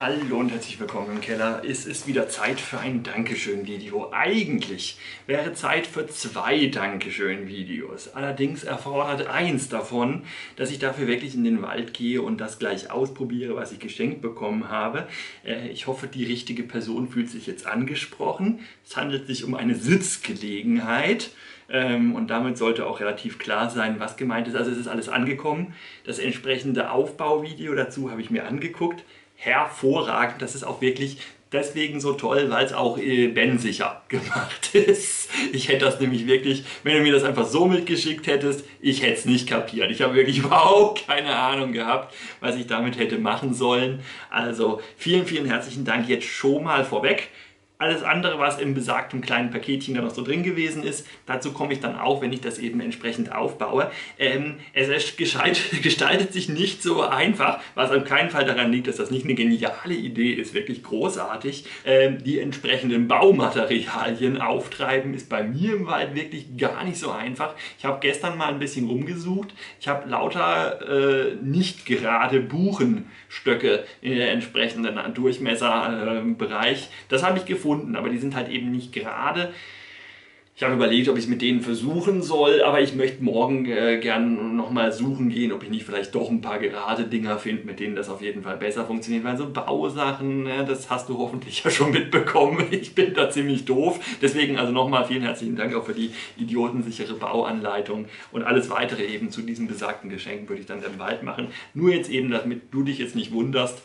Hallo und herzlich willkommen im Keller. Es ist wieder Zeit für ein Dankeschön-Video. Eigentlich wäre Zeit für 2 Dankeschön-Videos. Allerdings erfordert eins davon, dass ich dafür wirklich in den Wald gehe und das gleich ausprobiere, was ich geschenkt bekommen habe. Ich hoffe, die richtige Person fühlt sich jetzt angesprochen. Es handelt sich um eine Sitzgelegenheit. Und damit sollte auch relativ klar sein, was gemeint ist. Also es ist alles angekommen. Das entsprechende Aufbauvideo dazu habe ich mir angeguckt. Hervorragend, das ist auch wirklich deswegen so toll, weil es auch Ben-sicher gemacht ist. Ich hätte das nämlich wirklich, wenn du mir das einfach so mitgeschickt hättest, ich hätte es nicht kapiert. Ich habe wirklich überhaupt keine Ahnung gehabt, was ich damit hätte machen sollen. Also vielen, vielen herzlichen Dank jetzt schon mal vorweg. Alles andere, was im besagten kleinen Paketchen da noch so drin gewesen ist, dazu komme ich dann auch, wenn ich das eben entsprechend aufbaue. Es gestaltet sich nicht so einfach, was auf keinen Fall daran liegt, dass das nicht eine geniale Idee ist, wirklich großartig. Die entsprechenden Baumaterialien auftreiben ist bei mir im Wald wirklich gar nicht so einfach. Ich habe gestern mal ein bisschen rumgesucht. Ich habe lauter nicht gerade Buchenstöcke in der entsprechenden Durchmesserbereich. Das habe ich gefunden, aber die sind halt eben nicht gerade. Ich habe überlegt, ob ich es mit denen versuchen soll, aber ich möchte morgen gern nochmal suchen gehen, ob ich nicht vielleicht doch ein paar gerade Dinger finde, mit denen das auf jeden Fall besser funktioniert. Weil so Bausachen, das hast du hoffentlich ja schon mitbekommen. Ich bin da ziemlich doof. Deswegen also nochmal vielen herzlichen Dank auch für die idiotensichere Bauanleitung. Und alles weitere eben zu diesem besagten Geschenk würde ich dann im Wald machen. Nur jetzt eben, damit du dich jetzt nicht wunderst,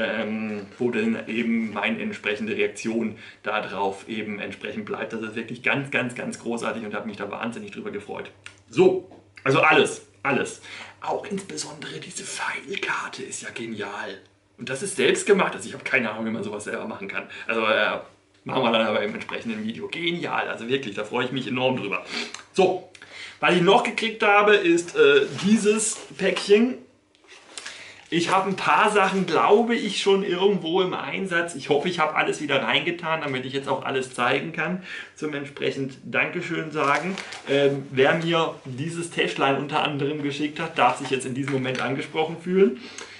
wo denn eben meine entsprechende Reaktion darauf eben entsprechend bleibt. Das ist wirklich ganz, ganz, ganz großartig und habe mich da wahnsinnig drüber gefreut. So, also alles. Auch insbesondere diese Pfeilkarte ist ja genial. Und das ist selbst gemacht. Also ich habe keine Ahnung, wie man sowas selber machen kann. Also machen wir dann aber im entsprechenden Video. Genial, also wirklich, da freue ich mich enorm drüber. So, was ich noch gekriegt habe, ist dieses Päckchen. Ich habe ein paar Sachen, glaube ich, schon irgendwo im Einsatz. Ich hoffe, ich habe alles wieder reingetan, damit ich jetzt auch alles zeigen kann. Zum entsprechend Dankeschön sagen. Wer mir dieses Täschlein unter anderem geschickt hat, darf sich jetzt in diesem Moment angesprochen fühlen.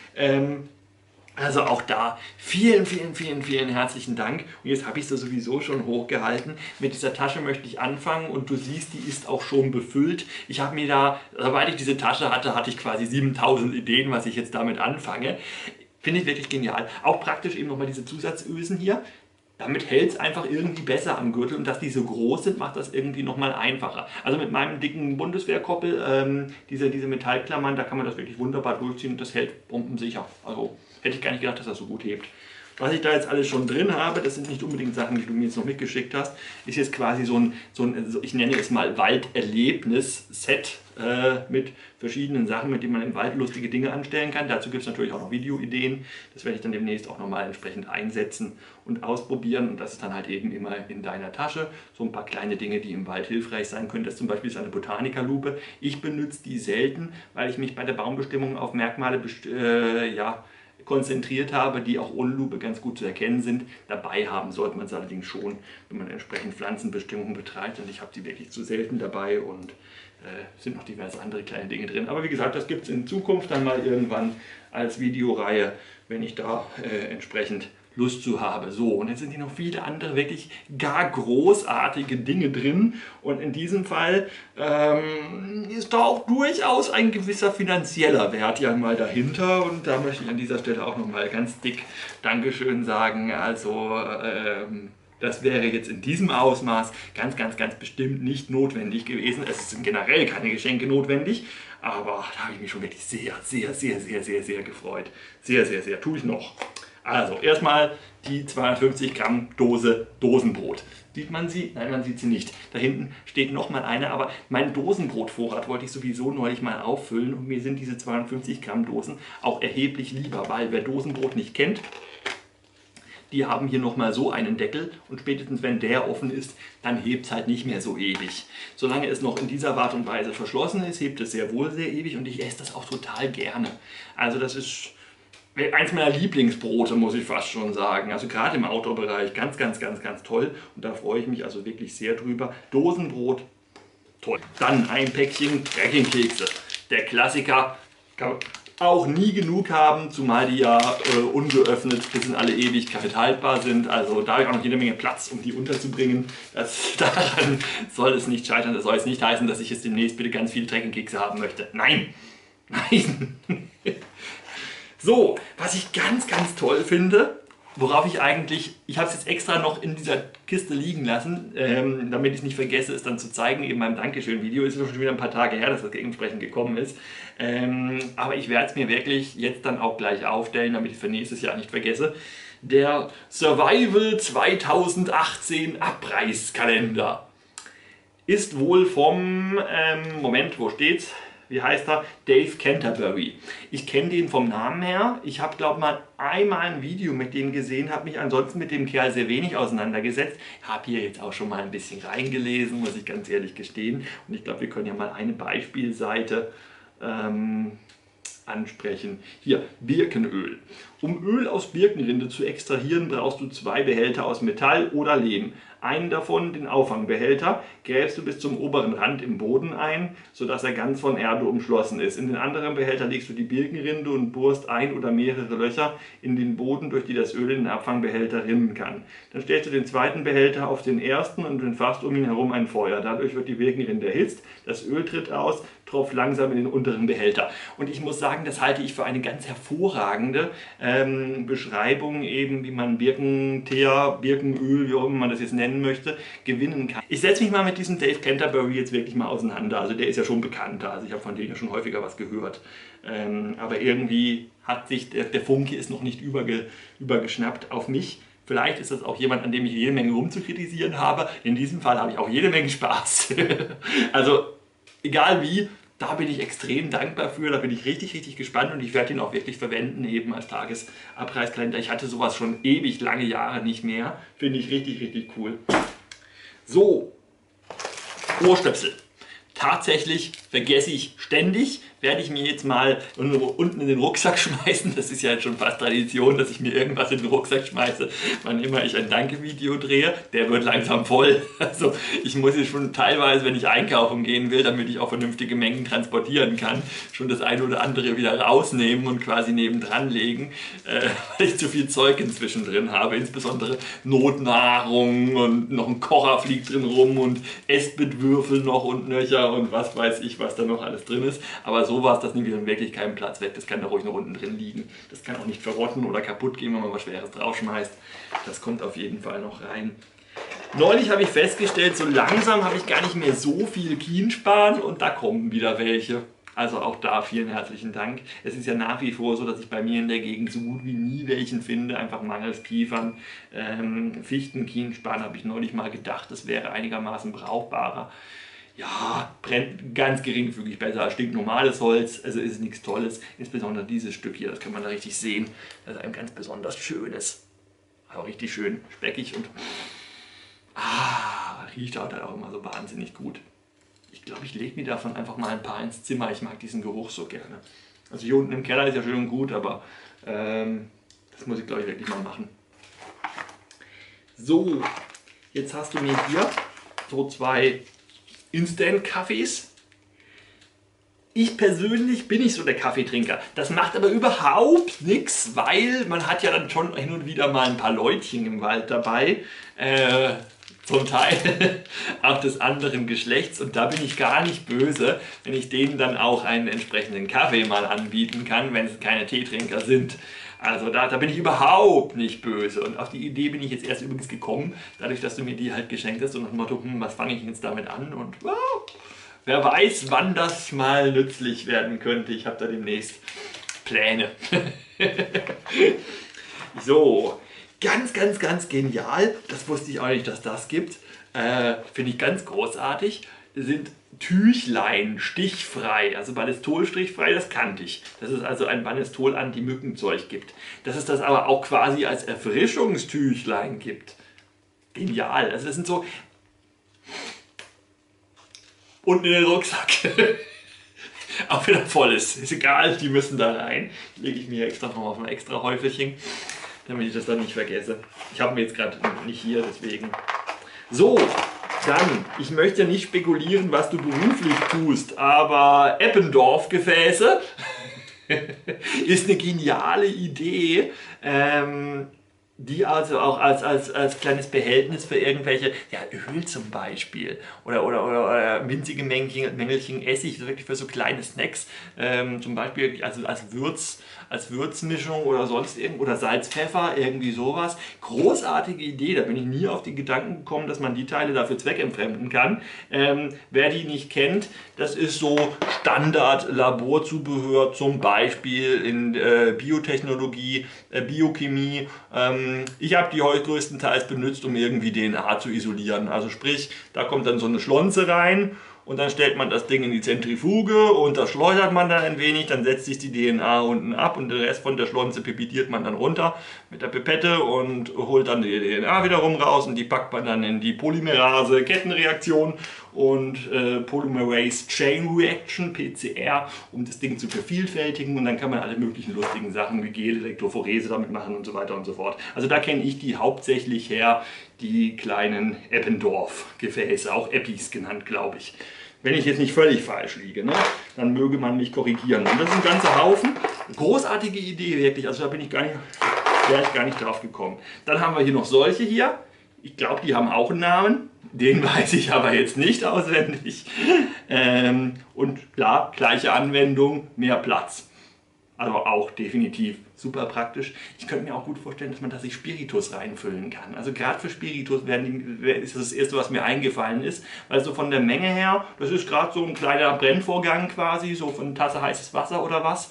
Also auch da vielen, vielen, vielen, vielen herzlichen Dank. Und jetzt habe ich sie sowieso schon hochgehalten. Mit dieser Tasche möchte ich anfangen und du siehst, die ist auch schon befüllt. Ich habe mir da, sobald ich diese Tasche hatte, hatte ich quasi 7000 Ideen, was ich jetzt damit anfange. Finde ich wirklich genial. Auch praktisch eben nochmal diese Zusatzösen hier. Damit hält es einfach irgendwie besser am Gürtel und dass die so groß sind, macht das irgendwie nochmal einfacher. Also mit meinem dicken Bundeswehrkoppel, diese Metallklammern, da kann man das wirklich wunderbar durchziehen und das hält bombensicher. Also hätte ich gar nicht gedacht, dass das so gut hebt. Was ich da jetzt alles schon drin habe, das sind nicht unbedingt Sachen, die du mir jetzt noch mitgeschickt hast, ist jetzt quasi so ein ich nenne es mal Walderlebnis-Set mit verschiedenen Sachen, mit denen man im Wald lustige Dinge anstellen kann. Dazu gibt es natürlich auch noch Videoideen. Das werde ich dann demnächst auch nochmal entsprechend einsetzen und ausprobieren. Und das ist dann halt eben immer in deiner Tasche. So ein paar kleine Dinge, die im Wald hilfreich sein können. Das zum Beispiel ist eine Botanikerlupe. Ich benutze die selten, weil ich mich bei der Baumbestimmung auf Merkmale konzentriert habe, die auch ohne Lupe ganz gut zu erkennen sind. Dabei haben sollte man es allerdings schon, wenn man entsprechend Pflanzenbestimmungen betreibt. Und ich habe die wirklich zu selten dabei und sind noch diverse andere kleine Dinge drin. Aber wie gesagt, das gibt es in Zukunft dann mal irgendwann als Videoreihe, wenn ich da entsprechend Lust zu habe. So, und jetzt sind hier noch viele andere wirklich gar großartige Dinge drin. Und in diesem Fall ist da auch durchaus ein gewisser finanzieller Wert ja mal dahinter. Und da möchte ich an dieser Stelle auch nochmal ganz dick Dankeschön sagen. Also das wäre jetzt in diesem Ausmaß ganz, ganz, ganz bestimmt nicht notwendig gewesen. Es sind generell keine Geschenke notwendig. Aber da habe ich mich schon wirklich sehr, sehr, sehr, sehr, sehr, sehr gefreut. Sehr, sehr, sehr. Tue ich noch. Also erstmal die 250 Gramm Dose Dosenbrot. Sieht man sie? Nein, man sieht sie nicht. Da hinten steht nochmal eine, aber meinen Dosenbrotvorrat wollte ich sowieso neulich mal auffüllen und mir sind diese 250 Gramm Dosen auch erheblich lieber, weil wer Dosenbrot nicht kennt, die haben hier nochmal so einen Deckel und spätestens wenn der offen ist, dann hebt es halt nicht mehr so ewig. Solange es noch in dieser Art und Weise verschlossen ist, hebt es sehr wohl sehr ewig und ich esse das auch total gerne. Also das ist eins meiner Lieblingsbrote, muss ich fast schon sagen. Also gerade im Outdoor-Bereich ganz, ganz, ganz, ganz toll. Und da freue ich mich also wirklich sehr drüber. Dosenbrot, toll. Dann ein Päckchen Trekkingkekse. Der Klassiker. auch nie genug haben, zumal die ja ungeöffnet bis in alle Ewigkeit haltbar sind. Also da habe ich auch noch jede Menge Platz, um die unterzubringen. Daran soll es nicht scheitern. Das soll jetzt nicht heißen, dass ich jetzt demnächst bitte ganz viele Treckenkekse haben möchte. Nein! Nein! So, was ich ganz, ganz toll finde, worauf ich habe es jetzt extra noch in dieser Kiste liegen lassen, damit ich es nicht vergesse, es dann zu zeigen, eben beim Dankeschön-Video. Ist schon wieder ein paar Tage her, dass das entsprechend gekommen ist. Aber ich werde es mir wirklich jetzt dann auch gleich aufstellen, damit ich es für nächstes Jahr nicht vergesse. Der Survival 2018 Abreißkalender ist wohl vom, Moment, wo steht's? Wie heißt er? Dave Canterbury. Ich kenne den vom Namen her. Ich habe, glaube ich, mal einmal ein Video mit dem gesehen, habe mich ansonsten mit dem Kerl sehr wenig auseinandergesetzt. Habe hier jetzt auch schon mal ein bisschen reingelesen, muss ich ganz ehrlich gestehen. Und ich glaube, wir können ja mal eine Beispielseite ansprechen. Hier, Birkenöl. Um Öl aus Birkenrinde zu extrahieren, brauchst du 2 Behälter aus Metall oder Lehm. Einen davon, den Auffangbehälter, gräbst du bis zum oberen Rand im Boden ein, sodass er ganz von Erde umschlossen ist. In den anderen Behälter legst du die Birkenrinde und bohrst ein oder mehrere Löcher in den Boden, durch die das Öl in den Abfangbehälter rinnen kann. Dann stellst du den zweiten Behälter auf den ersten und entfachst um ihn herum ein Feuer. Dadurch wird die Birkenrinde erhitzt, das Öl tritt aus, tropft langsam in den unteren Behälter. Und ich muss sagen, das halte ich für eine ganz hervorragende Beschreibung, eben wie man Birkenteer, Birkenöl, wie auch immer man das jetzt nennen möchte, gewinnen kann. Ich setze mich mal mit diesem Dave Canterbury jetzt wirklich mal auseinander. Also der ist ja schon bekannter, also ich habe von denen ja schon häufiger was gehört. Aber irgendwie hat sich der Funke ist noch nicht übergeschnappt auf mich. Vielleicht ist das auch jemand, an dem ich jede Menge rumzukritisieren habe. In diesem Fall habe ich auch jede Menge Spaß. Also egal wie, da bin ich extrem dankbar für, da bin ich richtig, richtig gespannt und ich werde ihn auch wirklich verwenden, eben als Tagesabreißkalender. Ich hatte sowas schon ewig lange Jahre nicht mehr. Finde ich richtig, richtig cool. So, Ohrstöpsel. Tatsächlich vergesse ich ständig, werde ich mir jetzt mal unten in den Rucksack schmeißen. Das ist ja jetzt schon fast Tradition, dass ich mir irgendwas in den Rucksack schmeiße, wann immer ich ein Danke-Video drehe. Der wird langsam voll. Also ich muss jetzt schon teilweise, wenn ich einkaufen gehen will, damit ich auch vernünftige Mengen transportieren kann, schon das eine oder andere wieder rausnehmen und quasi nebendran legen, weil ich zu viel Zeug inzwischen drin habe. Insbesondere Notnahrung und noch ein Kocher fliegt drin rum und Espenwürfel noch und Nöcher und was weiß ich, was da noch alles drin ist. Aber sowas, das nimmt dann wirklich keinen Platz weg. Das kann da ruhig noch unten drin liegen. Das kann auch nicht verrotten oder kaputt gehen, wenn man was Schweres draufschmeißt. Das kommt auf jeden Fall noch rein. Neulich habe ich festgestellt, so langsam habe ich gar nicht mehr so viel Kienspan und da kommen wieder welche. Also auch da vielen herzlichen Dank. Es ist ja nach wie vor so, dass ich bei mir in der Gegend so gut wie nie welchen finde, einfach mangels Kiefern. Fichtenkienspan habe ich neulich mal gedacht, das wäre einigermaßen brauchbarer. Ja, brennt ganz geringfügig besser als stinknormales Holz, also ist nichts Tolles. Insbesondere dieses Stück hier, das kann man da richtig sehen. Das ist ein ganz besonders schönes, auch richtig schön speckig und riecht halt auch immer so wahnsinnig gut. Ich glaube, ich lege mir davon einfach mal ein paar ins Zimmer, ich mag diesen Geruch so gerne. Also hier unten im Keller ist ja schön und gut, aber das muss ich glaube ich wirklich mal machen. So, jetzt hast du mir hier so 2 Instant-Kaffees. Ich persönlich bin nicht so der Kaffeetrinker. Das macht aber überhaupt nichts, weil man hat ja dann schon hin und wieder mal ein paar Leutchen im Wald dabei. Zum Teil auch des anderen Geschlechts und da bin ich gar nicht böse, wenn ich denen dann auch einen entsprechenden Kaffee mal anbieten kann, wenn es keine Teetrinker sind. Also da bin ich überhaupt nicht böse und auf die Idee bin ich jetzt erst übrigens gekommen, dadurch, dass du mir die halt geschenkt hast und nach dem Motto, was fange ich jetzt damit an und wow, wer weiß, wann das mal nützlich werden könnte. Ich habe da demnächst Pläne. So, ganz, ganz, ganz genial, das wusste ich auch nicht, dass das gibt, finde ich ganz großartig, sind Tüchlein, stichfrei, also Banistol-stichfrei, das kannte ich. Dass es also ein Banistol-Anti-Mückenzeug gibt. Dass es das aber auch quasi als Erfrischungstüchlein gibt. Genial. Also das sind so... Unten in den Rucksack. Auch wieder voll ist. Ist egal, die müssen da rein. Lege ich mir extra nochmal auf ein extra Häufelchen, damit ich das dann nicht vergesse. Ich habe mir jetzt gerade nicht hier, deswegen. So. Dann, ich möchte nicht spekulieren, was du beruflich tust, aber Eppendorf-Gefäße Ist eine geniale Idee, die also auch als kleines Behältnis für irgendwelche, ja, Öl zum Beispiel oder winzige Mängelchen Essig, so wirklich für so kleine Snacks, zum Beispiel also als Würzmischung oder sonst irgend oder Salz, Pfeffer, irgendwie sowas. Großartige Idee, da bin ich nie auf den Gedanken gekommen, dass man die Teile dafür zweckentfremden kann. Wer die nicht kennt, das ist so Standard-Laborzubehör, zum Beispiel in Biotechnologie, Biochemie. Ich habe die heute größtenteils benutzt, um irgendwie DNA zu isolieren. Also sprich, da kommt dann so eine Schlonze rein und dann stellt man das Ding in die Zentrifuge und das schleudert man dann ein wenig, dann setzt sich die DNA unten ab und den Rest von der Schlonze pipettiert man dann runter mit der Pipette und holt dann die DNA wiederum raus und die packt man dann in die Polymerase-Kettenreaktion und Polymerase Chain Reaction, PCR, um das Ding zu vervielfältigen und dann kann man alle möglichen lustigen Sachen wie Gel-Elektrophorese damit machen und so weiter und so fort. Also da kenne ich die hauptsächlich her, die kleinen Eppendorf-Gefäße, auch Epis genannt, glaube ich. Wenn ich jetzt nicht völlig falsch liege, ne, dann möge man mich korrigieren. Und das ist ein ganzer Haufen. Großartige Idee, wirklich. Also da wäre ich gar nicht drauf gekommen. Dann haben wir hier noch solche hier. Ich glaube, die haben auch einen Namen. Den weiß ich aber jetzt nicht auswendig. Und klar, gleiche Anwendung, mehr Platz. Also auch definitiv super praktisch. Ich könnte mir auch gut vorstellen, dass man da sich Spiritus reinfüllen kann. Also gerade für Spiritus ist das Erste, was mir eingefallen ist. Weil so von der Menge her, das ist gerade so ein kleiner Brennvorgang quasi, so von einer Tasse heißes Wasser oder was.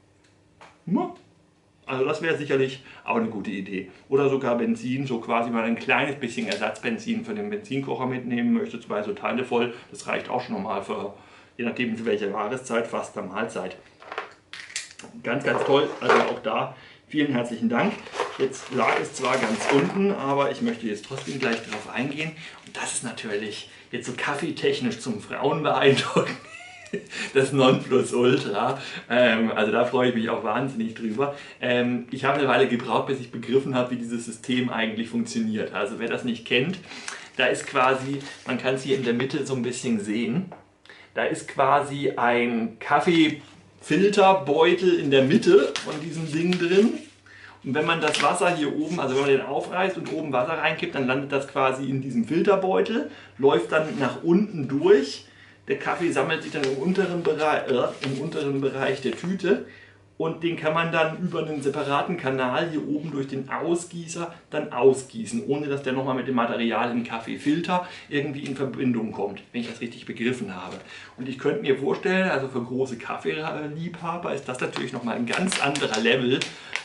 Also das wäre sicherlich auch eine gute Idee. Oder sogar Benzin, so quasi mal ein kleines bisschen Ersatzbenzin für den Benzinkocher mitnehmen möchte, 2 so Teile voll. Das reicht auch schon normal für, je nachdem für welche Jahreszeit, fast eine Mahlzeit. Ganz, ganz toll, also auch da vielen herzlichen Dank. Jetzt lag es zwar ganz unten, aber ich möchte jetzt trotzdem gleich darauf eingehen. Und das ist natürlich jetzt so kaffeetechnisch zum Frauen beeindrucken. Das Nonplusultra. Also da freue ich mich auch wahnsinnig drüber. Ich habe eine Weile gebraucht, bis ich begriffen habe, wie dieses System eigentlich funktioniert. Also wer das nicht kennt, da ist quasi, man kann es hier in der Mitte so ein bisschen sehen, da ist quasi ein Kaffeefilterbeutel in der Mitte von diesem Ding drin. Und wenn man das Wasser hier oben, also wenn man den aufreißt und oben Wasser reinkippt, dann landet das quasi in diesem Filterbeutel, läuft dann nach unten durch. Der Kaffee sammelt sich dann im unteren Bereich der Tüte und den kann man dann über einen separaten Kanal hier oben durch den Ausgießer dann ausgießen, ohne dass der nochmal mit dem Material im Kaffeefilter irgendwie in Verbindung kommt, wenn ich das richtig begriffen habe. Und ich könnte mir vorstellen, also für große Kaffeeliebhaber ist das natürlich nochmal ein ganz anderer Level.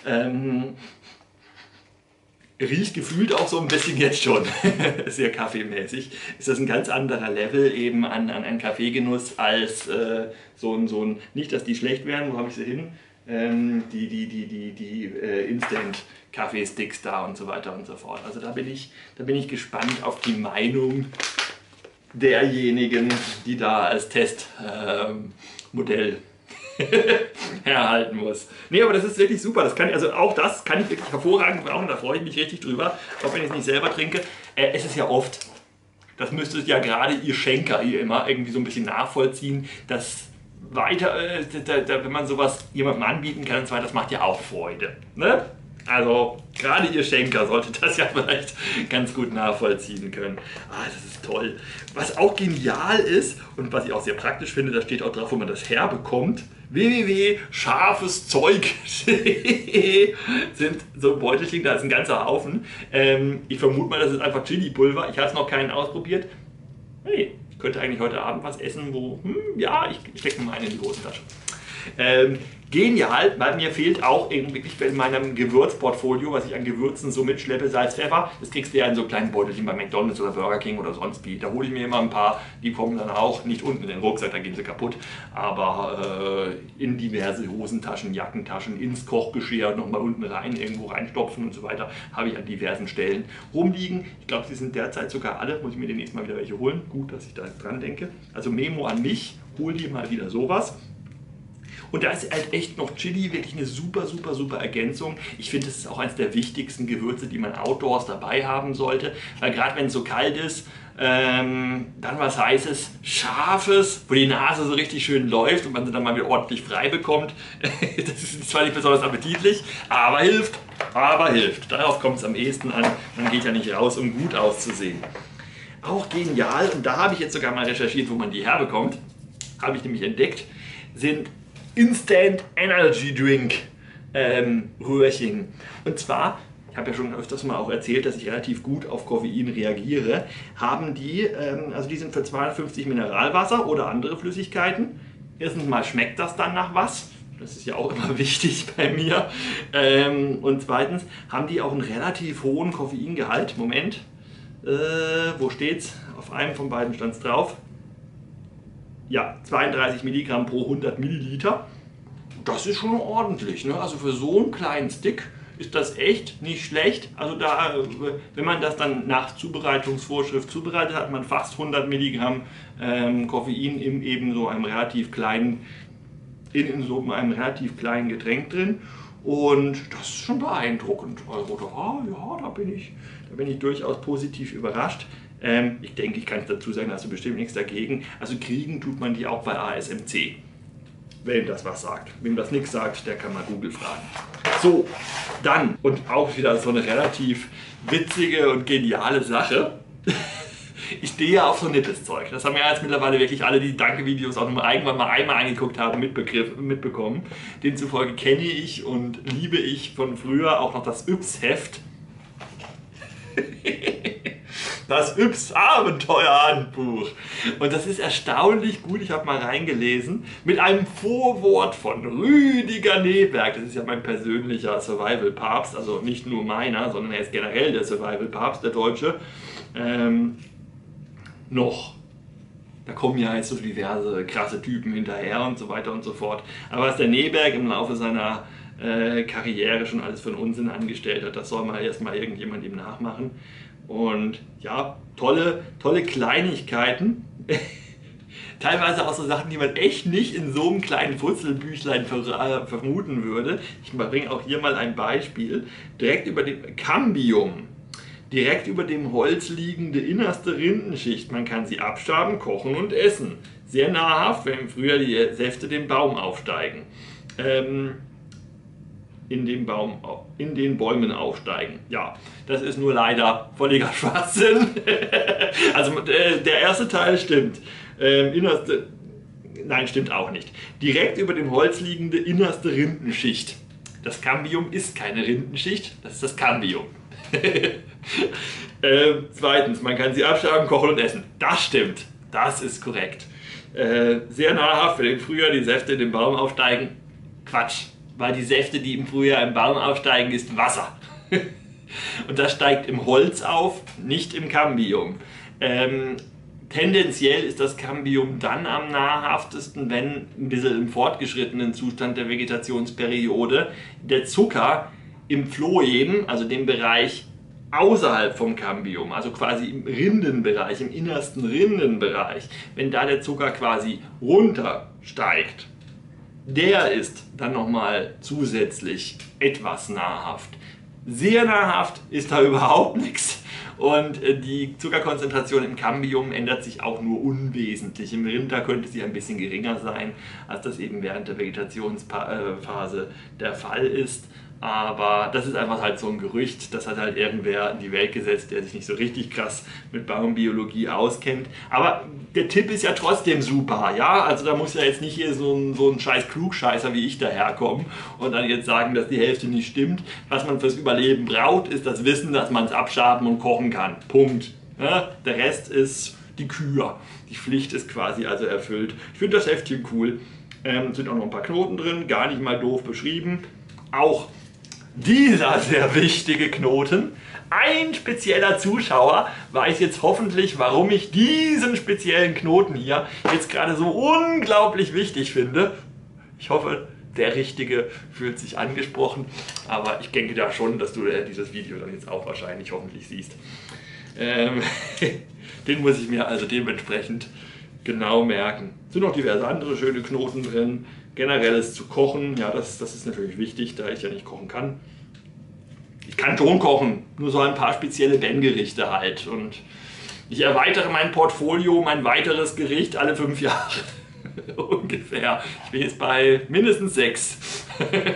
Riecht gefühlt auch so ein bisschen jetzt schon sehr kaffeemäßig. Ist das ein ganz anderer Level eben an Kaffeegenuss als so ein, nicht dass die schlecht wären, wo habe ich sie hin? Die Instant-Kaffeesticks da und so weiter und so fort. Also da bin ich gespannt auf die Meinung derjenigen, die da als Testmodell herhalten muss. Nee, aber das ist wirklich super. Das kann ich wirklich hervorragend brauchen. Da freue ich mich richtig drüber. Auch wenn ich es nicht selber trinke. Es ist ja oft, das müsste ja gerade ihr Schenker hier immer irgendwie so ein bisschen nachvollziehen, dass wenn man sowas jemandem anbieten kann, und zwar, das macht ja auch Freude. Ne? Also gerade ihr Schenker sollte das ja vielleicht ganz gut nachvollziehen können. Das ist toll. Was auch genial ist und was ich auch sehr praktisch finde, da steht auch drauf, wo man das herbekommt. www.scharfeszeug.de sind so Beutelchen, da ist ein ganzer Haufen. Ich vermute mal, das ist einfach Chili-Pulver. Ich habe es noch keinen ausprobiert. Hey, ich könnte eigentlich heute Abend was essen, wo, ja, ich stecke mal einen in die Hosentasche. Genial, weil mir fehlt auch wirklich in meinem Gewürzportfolio, was ich an Gewürzen so mitschleppe, Salz, Pfeffer. Das kriegst du ja in so kleinen Beutelchen bei McDonald's oder Burger King oder sonst wie. Da hole ich mir immer ein paar, die kommen dann auch nicht unten in den Rucksack, da gehen sie kaputt, aber in diverse Hosentaschen, Jackentaschen, ins Kochgeschirr nochmal unten rein, irgendwo reinstopfen und so weiter, habe ich an diversen Stellen rumliegen. Ich glaube, sie sind derzeit sogar alle, muss ich mir demnächst mal wieder welche holen. Gut, dass ich da dran denke. Also Memo an mich, hol dir mal wieder sowas. Und da ist halt echt noch Chili wirklich eine super, super, super Ergänzung. Ich finde, es ist auch eines der wichtigsten Gewürze, die man outdoors dabei haben sollte. Weil gerade wenn es so kalt ist, dann was Heißes, Scharfes, wo die Nase so richtig schön läuft und man sie dann mal wieder ordentlich frei bekommt. Das ist zwar nicht besonders appetitlich, aber hilft. Aber hilft. Darauf kommt es am ehesten an. Man geht ja nicht raus, um gut auszusehen. Auch genial, und da habe ich jetzt sogar mal recherchiert, wo man die herbekommt, habe ich nämlich entdeckt, sind Instant Energy Drink Röhrchen. Und zwar, ich habe ja schon öfters mal auch erzählt, dass ich relativ gut auf Koffein reagiere, haben die, also die sind für 250 Mineralwasser oder andere Flüssigkeiten. Erstens mal schmeckt das dann nach was. Das ist ja auch immer wichtig bei mir. Und zweitens haben die auch einen relativ hohen Koffeingehalt. Moment, wo steht's? Auf einem von beiden stand es drauf. Ja, 32 Milligramm pro 100 Milliliter. Das ist schon ordentlich, ne? Also für so einen kleinen Stick ist das echt nicht schlecht. Also da, wenn man das dann nach Zubereitungsvorschrift zubereitet, hat man fast 100 Milligramm Koffein in eben so einem relativ kleinen Getränk drin. Und das ist schon beeindruckend. Also da bin ich durchaus positiv überrascht. Ich denke, ich kann es dazu sagen, hast du bestimmt nichts dagegen. Also kriegen tut man die auch bei ASMC. Wem das was sagt. Wem das nichts sagt, der kann mal Google fragen. So, dann, und auch wieder so eine relativ witzige und geniale Sache. Ich stehe ja auf so nippes Zeug. Das haben ja jetzt mittlerweile wirklich alle, die Danke-Videos auch nur irgendwann mal einmal angeguckt haben, mitbekommen. Demzufolge kenne ich und liebe ich von früher auch noch das Yps-Heft. Das Yps-Abenteuerhandbuch. Und das ist erstaunlich gut, ich habe mal reingelesen, mit einem Vorwort von Rüdiger Neberg. Das ist ja mein persönlicher Survival-Papst, also nicht nur meiner, sondern er ist generell der Survival-Papst, der Deutsche. Noch. Da kommen ja jetzt so diverse krasse Typen hinterher und so weiter und so fort. Aber was der Neberg im Laufe seiner Karriere schon alles für einen Unsinn angestellt hat, das soll mal erstmal irgendjemand ihm nachmachen. Und ja, tolle Kleinigkeiten. Teilweise auch so Sachen, die man echt nicht in so einem kleinen Futzelbüchlein vermuten würde. Ich bringe auch hier mal ein Beispiel. Direkt über dem Cambium. Direkt über dem Holz liegende innerste Rindenschicht. Man kann sie abschaben, kochen und essen. Sehr nahrhaft, wenn im Frühjahr die Säfte den Baum aufsteigen. In den Bäumen aufsteigen. Ja, das ist nur leider völliger Schwachsinn. Also der erste Teil stimmt. Nein, stimmt auch nicht. Direkt über dem Holz liegende innerste Rindenschicht. Das Cambium ist keine Rindenschicht, das ist das Cambium. Zweitens, man kann sie abschaben, kochen und essen. Das stimmt, das ist korrekt. Sehr nahrhaft, wenn im Frühjahr die Säfte in den Baum aufsteigen. Quatsch, weil die Säfte, die im Frühjahr im Baum aufsteigen, ist Wasser. Und das steigt im Holz auf, nicht im Cambium. Tendenziell ist das Cambium dann am nahrhaftesten, wenn ein bisschen im fortgeschrittenen Zustand der Vegetationsperiode der Zucker im Phloem, also dem Bereich außerhalb vom Cambium, also quasi im Rindenbereich, im innersten Rindenbereich, wenn da der Zucker quasi runtersteigt, der ist dann nochmal zusätzlich etwas nahrhaft. Sehr nahrhaft ist da überhaupt nichts. Und die Zuckerkonzentration im Cambium ändert sich auch nur unwesentlich. Im Winter könnte sie ein bisschen geringer sein, als das eben während der Vegetationsphase der Fall ist. Aber das ist einfach halt so ein Gerücht, das hat halt irgendwer in die Welt gesetzt, der sich nicht so richtig krass mit Baumbiologie auskennt. Aber der Tipp ist ja trotzdem super, ja? Also da muss ja jetzt nicht hier so ein scheiß Klugscheißer wie ich daherkommen und dann jetzt sagen, dass die Hälfte nicht stimmt. Was man fürs Überleben braucht, ist das Wissen, dass man es abschaben und kochen kann. Punkt. Ja? Der Rest ist die Kür. Die Pflicht ist quasi also erfüllt. Ich finde das Heftchen cool. Sind auch noch ein paar Knoten drin, gar nicht mal doof beschrieben. Auch dieser sehr wichtige Knoten. Ein spezieller Zuschauer weiß jetzt hoffentlich, warum ich diesen speziellen Knoten hier jetzt gerade so unglaublich wichtig finde. Ich hoffe, der Richtige fühlt sich angesprochen, aber ich denke da schon, dass du dieses Video dann jetzt auch wahrscheinlich hoffentlich siehst. Den muss ich mir also dementsprechend genau merken. Es sind noch diverse andere schöne Knoten drin. Generelles zu kochen, ja, das ist natürlich wichtig, da ich ja nicht kochen kann. Ich kann schon kochen, nur so ein paar spezielle Ben-Gerichte halt. Und ich erweitere mein Portfolio, mein weiteres Gericht alle 5 Jahre. Ungefähr. Ich bin jetzt bei mindestens 6.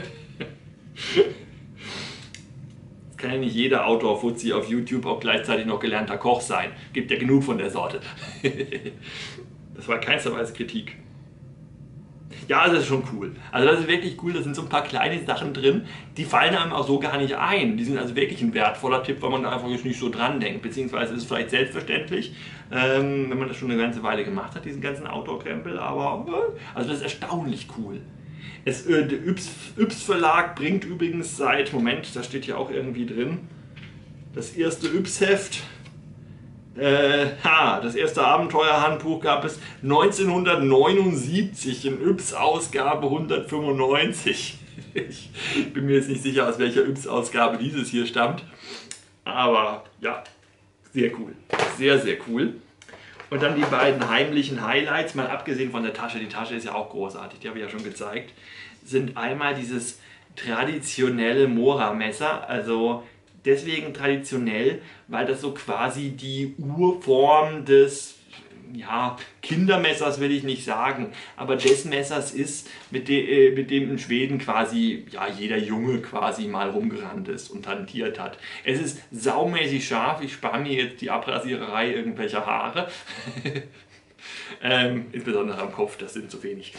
Es kann ja nicht jeder Outdoor-Fuzzi auf YouTube auch gleichzeitig noch gelernter Koch sein. Gibt ja genug von der Sorte. Das war keinster Weise Kritik. Ja, das ist schon cool. Also das ist wirklich cool, da sind so ein paar kleine Sachen drin, die fallen einem auch so gar nicht ein. Die sind also wirklich ein wertvoller Tipp, weil man da einfach jetzt nicht so dran denkt. Beziehungsweise ist es vielleicht selbstverständlich, wenn man das schon eine ganze Weile gemacht hat, diesen ganzen Outdoor-Krempel. Aber also das ist erstaunlich cool. Der Yps Verlag bringt übrigens seit, Moment, das steht hier auch irgendwie drin, das erste Yps-Heft. Das erste Abenteuerhandbuch gab es 1979 in Yps-Ausgabe 195. Ich bin mir jetzt nicht sicher, aus welcher Yps-Ausgabe dieses hier stammt. Aber ja, sehr cool. Sehr, sehr cool. Und dann die beiden heimlichen Highlights, mal abgesehen von der Tasche. Die Tasche ist ja auch großartig, die habe ich ja schon gezeigt. Sind einmal dieses traditionelle Mora-Messer, also deswegen traditionell, weil das so quasi die Urform des Kindermessers will ich nicht sagen, aber des Messers ist, mit dem in Schweden quasi jeder Junge quasi mal rumgerannt ist und hantiert hat. Es ist saumäßig scharf, ich spare mir jetzt die Abrasiererei irgendwelcher Haare. Insbesondere am Kopf, das sind zu wenig.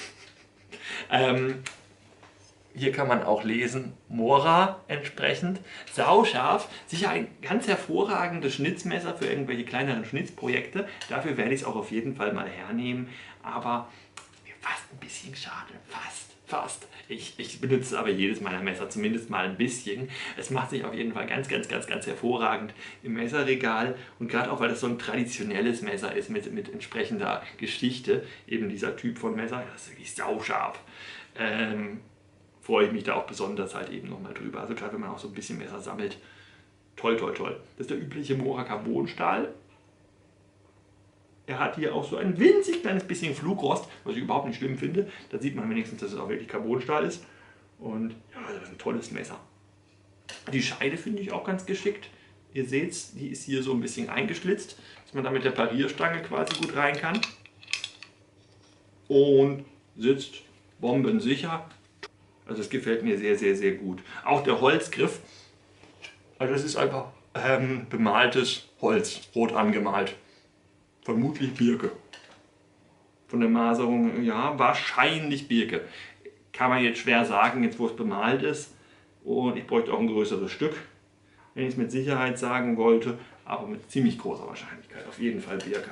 Hier kann man auch lesen, Mora entsprechend. Sauscharf, sicher ein ganz hervorragendes Schnitzmesser für irgendwelche kleineren Schnitzprojekte. Dafür werde ich es auch auf jeden Fall mal hernehmen. Aber fast ein bisschen schade, fast. Ich benutze aber jedes meiner Messer zumindest mal ein bisschen. Es macht sich auf jeden Fall ganz hervorragend im Messerregal. Und gerade auch, weil das so ein traditionelles Messer ist mit entsprechender Geschichte, eben dieser Typ von Messer, das ist wirklich sauscharf. Freue ich mich da auch besonders halt eben nochmal drüber. Also gerade wenn man auch so ein bisschen Messer sammelt. Toll. Das ist der übliche Mora Carbonstahl. Er hat hier auch so ein winzig kleines bisschen Flugrost, was ich überhaupt nicht schlimm finde. Da sieht man wenigstens, dass es auch wirklich Carbonstahl ist. Und ja, das ist ein tolles Messer. Die Scheide finde ich auch ganz geschickt. Ihr seht, die ist hier so ein bisschen eingeschlitzt, dass man da mit der Parierstange quasi gut rein kann. Und sitzt bombensicher. Also es gefällt mir sehr gut. Auch der Holzgriff, also das ist einfach bemaltes Holz, rot angemalt. Vermutlich Birke. Von der Maserung, ja, wahrscheinlich Birke. Kann man jetzt schwer sagen, jetzt wo es bemalt ist. Und ich bräuchte auch ein größeres Stück, wenn ich es mit Sicherheit sagen wollte. Aber mit ziemlich großer Wahrscheinlichkeit. Auf jeden Fall Birke.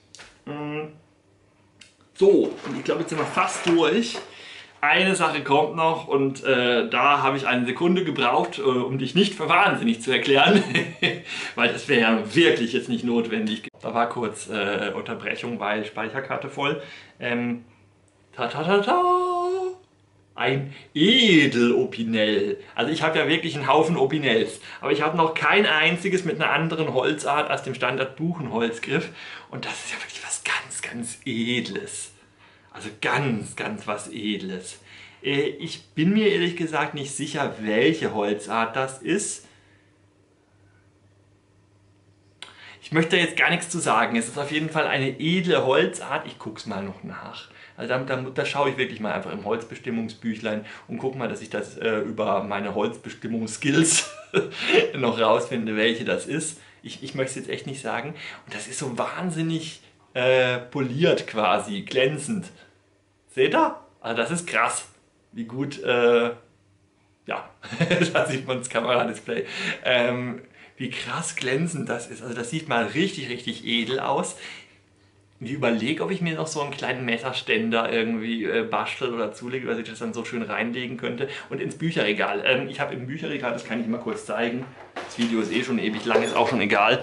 So, und ich glaube, jetzt sind wir fast durch. Eine Sache kommt noch und da habe ich eine Sekunde gebraucht, um dich nicht für wahnsinnig zu erklären, weil das wäre ja wirklich jetzt nicht notwendig. Da war kurz Unterbrechung, weil Speicherkarte voll. Ein Edelopinel. Also ich habe ja wirklich einen Haufen Opinels, aber ich habe noch kein einziges mit einer anderen Holzart als dem Standard Buchenholzgriff und das ist ja wirklich was ganz Edles. Also ganz was Edles. Ich bin mir ehrlich gesagt nicht sicher, welche Holzart das ist. Ich möchte jetzt gar nichts zu sagen. Es ist auf jeden Fall eine edle Holzart. Ich gucke es mal noch nach. Also da schaue ich wirklich mal einfach im Holzbestimmungsbüchlein und gucke mal, dass ich das über meine Holzbestimmungsskills noch rausfinde, welche das ist. Ich möchte es jetzt echt nicht sagen. Und das ist so wahnsinnig poliert quasi, glänzend. Seht ihr? Also das ist krass, wie gut, da sieht man das Kameradisplay, wie krass glänzend das ist. Also das sieht mal richtig edel aus. Ich überlege, ob ich mir noch so einen kleinen Messerständer irgendwie bastel oder zulege, dass ich das dann so schön reinlegen könnte. Und ins Bücherregal. Ich habe im Bücherregal, das kann ich mal kurz zeigen. Das Video ist eh schon ewig lang, ist auch schon egal.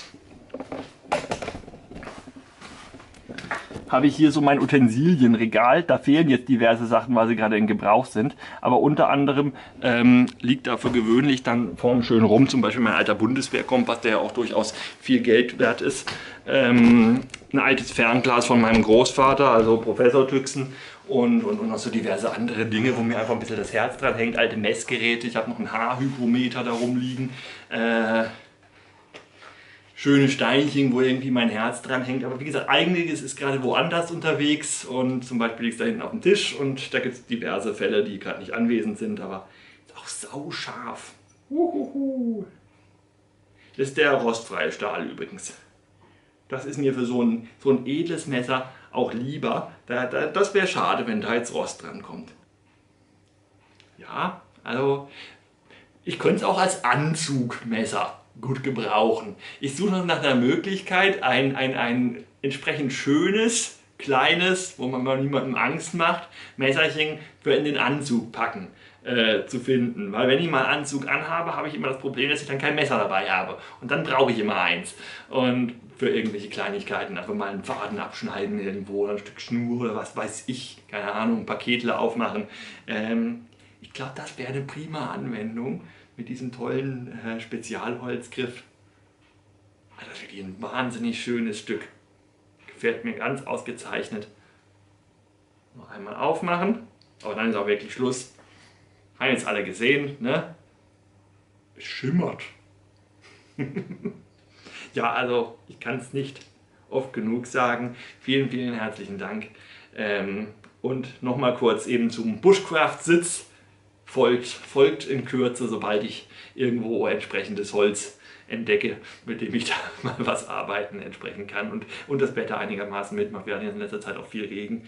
Habe ich hier so mein Utensilienregal. Da fehlen jetzt diverse Sachen, weil sie gerade in Gebrauch sind. Aber unter anderem liegt da für gewöhnlich dann vorn schön rum, zum Beispiel mein alter Bundeswehrkompass, der ja auch durchaus viel Geld wert ist. Ein altes Fernglas von meinem Großvater, also Professor Tüxen. und noch so diverse andere Dinge, wo mir einfach ein bisschen das Herz dran hängt. Alte Messgeräte, ich habe noch ein Haarhygrometer da rumliegen. Schöne Steinchen, wo irgendwie mein Herz dran hängt. Aber wie gesagt, eigentlich ist es gerade woanders unterwegs und zum Beispiel liegt es da hinten auf dem Tisch und da gibt es diverse Fälle, die gerade nicht anwesend sind, aber ist auch sauscharf. Uhuhu. Das ist der rostfreie Stahl übrigens. Das ist mir für so ein edles Messer auch lieber. Das wäre schade, wenn da jetzt Rost dran kommt. Ja, also ich könnte es auch als Anzugmesser gut gebrauchen. Ich suche noch nach einer Möglichkeit, ein entsprechend schönes, kleines, wo man mal niemandem Angst macht, Messerchen für in den Anzug packen zu finden. Weil wenn ich mal einen Anzug anhabe, habe ich immer das Problem, dass ich dann kein Messer dabei habe. Und dann brauche ich immer eins. Und für irgendwelche Kleinigkeiten, einfach mal einen Faden abschneiden irgendwo, oder ein Stück Schnur oder was weiß ich, keine Ahnung, ein Paketle aufmachen. Ich glaube, das wäre eine prima Anwendung mit diesem tollen Spezialholzgriff. Das ist wirklich ein wahnsinnig schönes Stück. Gefällt mir ganz ausgezeichnet. Noch einmal aufmachen, aber dann ist auch wirklich Schluss. Haben jetzt alle gesehen, ne? Es schimmert. Ja, also ich kann es nicht oft genug sagen. Vielen, vielen herzlichen Dank. Und nochmal kurz eben zum Bushcraft-Sitz. Folgt in Kürze, sobald ich irgendwo entsprechendes Holz entdecke, mit dem ich da mal was arbeiten entsprechend kann und das Wetter einigermaßen mitmacht. Wir hatten in letzter Zeit auch viel Regen.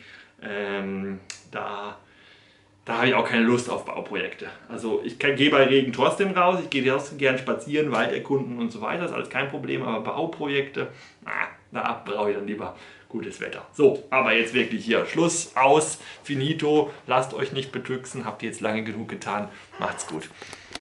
Da habe ich auch keine Lust auf Bauprojekte. Also ich gehe bei Regen trotzdem raus, ich gehe trotzdem gerne spazieren, Wald erkunden und so weiter, das ist alles kein Problem, aber Bauprojekte, da brauche ich dann lieber gutes Wetter. So, aber jetzt wirklich hier Schluss, aus, finito, lasst euch nicht betrüxen, habt ihr jetzt lange genug getan, macht's gut.